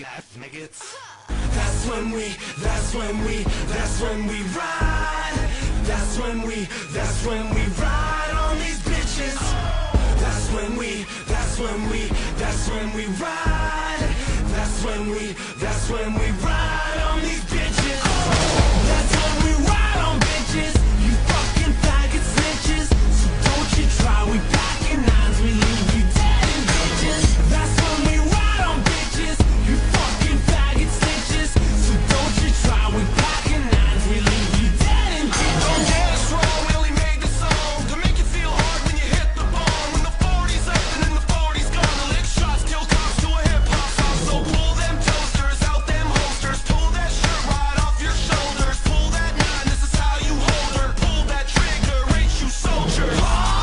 That's when we, that's when we, that's when we ride. That's when we, that's when we ride on these bitches. That's when we, that's when we, that's when we ride. That's when we, that's when we ride on these bitches. That's when we ride on bitches. You fucking faggot snitches. So don't you try, we packing nines, we leave you dead in bitches. That's when we ride on bitches. You fucking faggot snitches. So don't you try, we packing nines, we leave you dead in bitches. Don't get us wrong, we only made this song to make you feel hard when you hit the bong. When the 40's up and then the 40's gone, the lick shots kill cops to a hip-hop song. So pull them toasters out them holsters, pull that shirt right off your shoulders, pull that nine, this is how you hold her, pull that trigger, ain't you soldiers.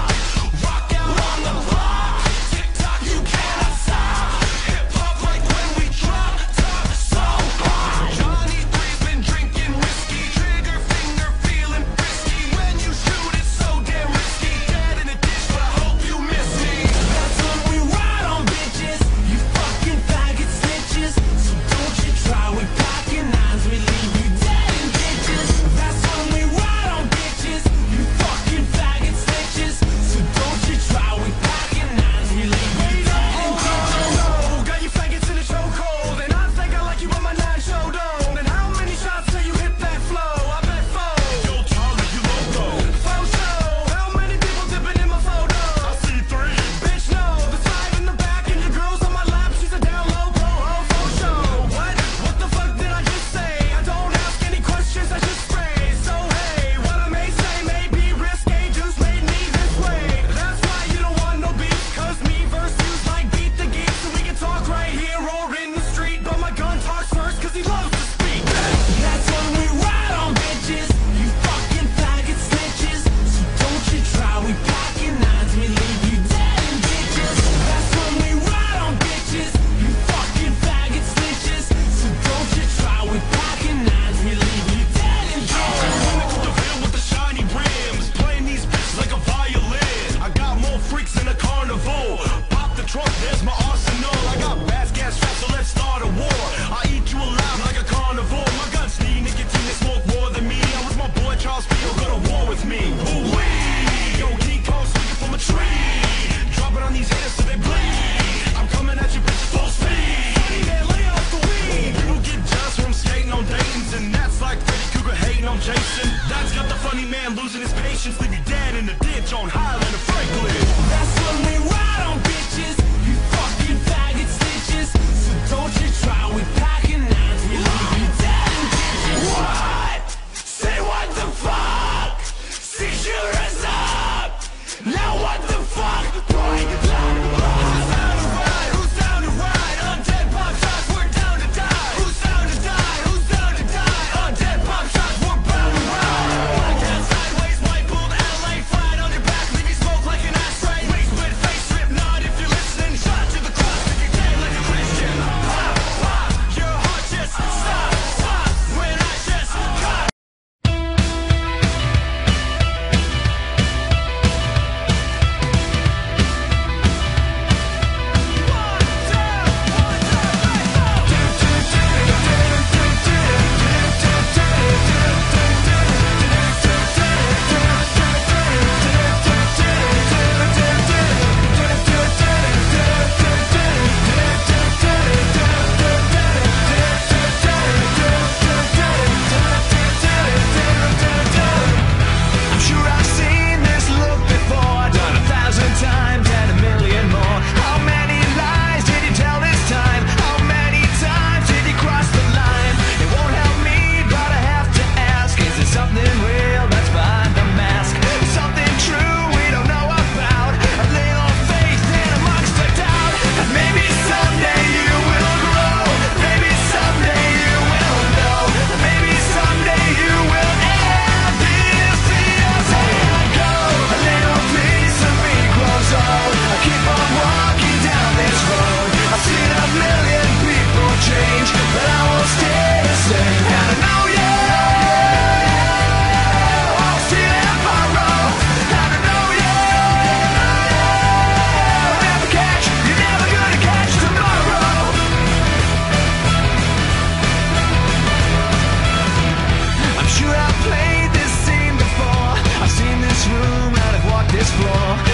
Rock out on the block, tick-tock, you cannot stop. Hip-hop like when we drop top, so hard. Johnny 3's been drinking whiskey, trigger finger feeling frisky. When you shoot it's so damn risky, dead in a ditch but I hope you miss me. That's when we ride on bitches. You fucking faggot snitches. So don't you try, we packing nines, we leave you dead in bitches. That's when we ride on bitches. You fucking faggot snitches. So don't you try, we packing nines, we leave you dead in bitches. Oh, got you faggots in a chokehold, and I think I like you but my nine show don't. And how many shots till you hit that flow? I bet four. Yo, Charlie, you loco. Faux show. How many people dipping in my photo? I see three. Bitch, no. There's five in the back and your girl's on my lap. She's a down low pro ho faux show. What the fuck did I just say? I don't ask any questions, I just spray. So hey, what I may say may be risque, just made me this way. That's why you don't want no beef, cause me versus you like beat the geeks. And we can talk right here or in the street, but my gun talks first cause he loves to speak. That's when we ride on bitches. You fucking faggot snitches. So don't you try, we packing nines, we leave you dead in bitches. That's when we ride on bitches. You fucking faggot snitches. So don't you try, we packing nines, we leave you dead in bitches. Pinnacle DeVille with the shiny rims, playing these bitches like a violin. I got more freaks in a carnival. Pop the trunk, there's my arsenal. I got bass gas straps, so let's start a war. I eat you alive like a carnivore. My guns need nicotine, they smoke more than me. I was my boy Charles Field, go to war with me. Ooh-wee. Yo, King Kong swinging from a tree, dropping on these haters so they bleed. I'm coming at you bitches full speed. Funny man, lay off the weed. People get jealous from skating on Dayton's, and that's like Freddy Krueger hating on Jason. That's got the funny man losing his patience, leave you dead in the ditch on Highland and Franklin. That's when we ride on bitches. You fucking faggot snitches. So don't you try, we packing nines, we leave you dead in bitches. What? Say what the fuck? Seizure is up. Now what the fuck? Boy, Who's down to ride? Who's down to ride? Undead pop shots, we're down to die. Who's down to die? Who's down to die? Undead pop shots, we're bound to ride. Black hat sideways, white boom, LA flat on your back, leave you smoke like an dance floor.